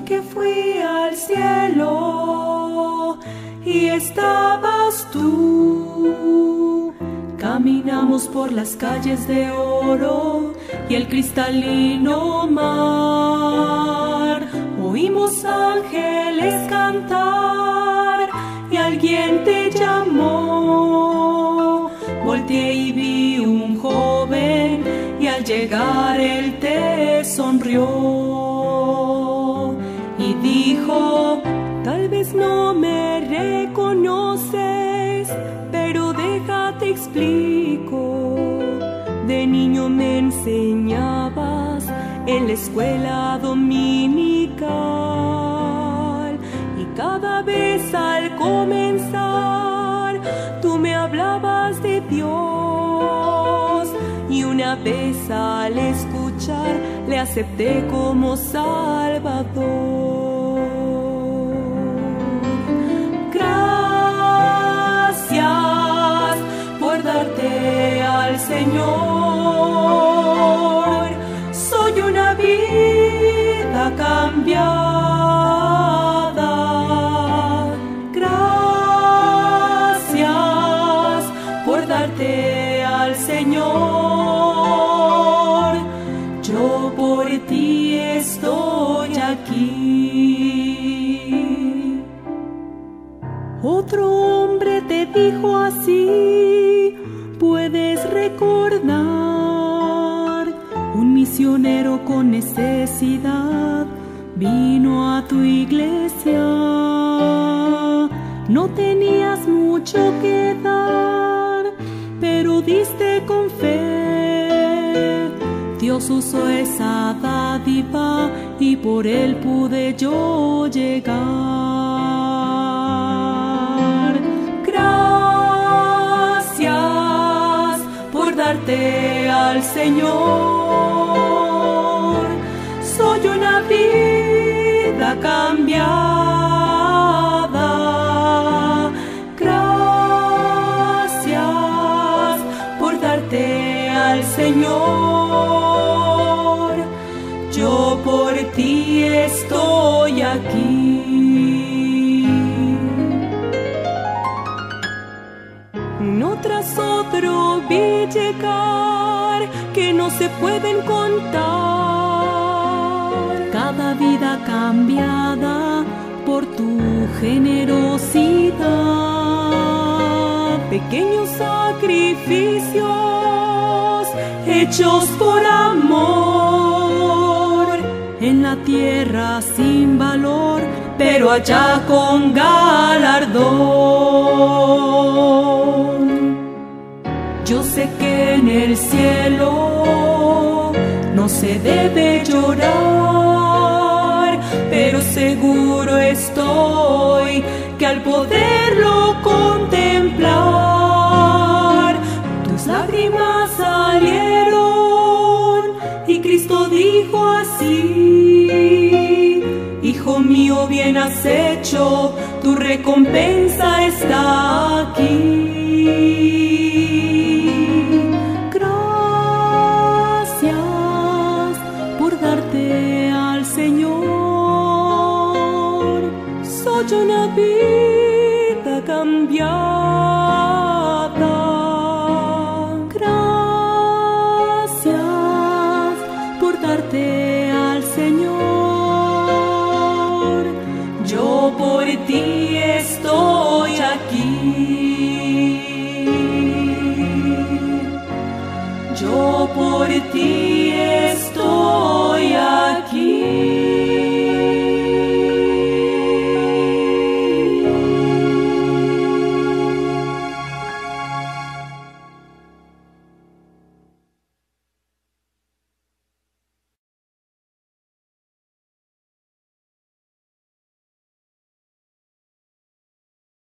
que fui al cielo y estabas tú. Caminamos por las calles de oro y el cristalino mar. Oímos ángeles cantar y alguien te llamó. Volteé y vi un joven y al llegar él te sonrió y dijo: tal vez no me reconoces, pero déjate explico. De niño me enseñabas en la escuela dominical y cada vez al comenzar tú me hablabas de Dios, y una vez al escuchar le acepté como Salvador. Gracias por darte al Señor. Soy una vida cambiada. Gracias por darte al Señor. Yo por ti estoy aquí. Otro hombre te dijo así: puedes recordar, un misionero con necesidad vino a tu iglesia. No tenías mucho que dar, pero diste con fe. Dios usó esa dádiva y por él pude yo llegar. Gracias por darte al Señor. Soy una vida cambiada. Gracias por darte al Señor. Yo por ti estoy aquí. Uno tras otro vi llegar que no se pueden contar. Cada vida cambiada por tu generosidad. Pequeños sacrificios hechos por amor. En la tierra sin valor, pero allá con galardón. Yo sé que en el cielo no se debe llorar, pero seguro estoy que al poderlo contemplar, tus lágrimas salieron y Cristo dijo así: hijo mío, bien has hecho, tu recompensa está aquí. Gracias por darte al Señor. Soy una vida cambiada. Gracias por darte al Señor. Yo por ti estoy aquí. Yo por ti estoy aquí.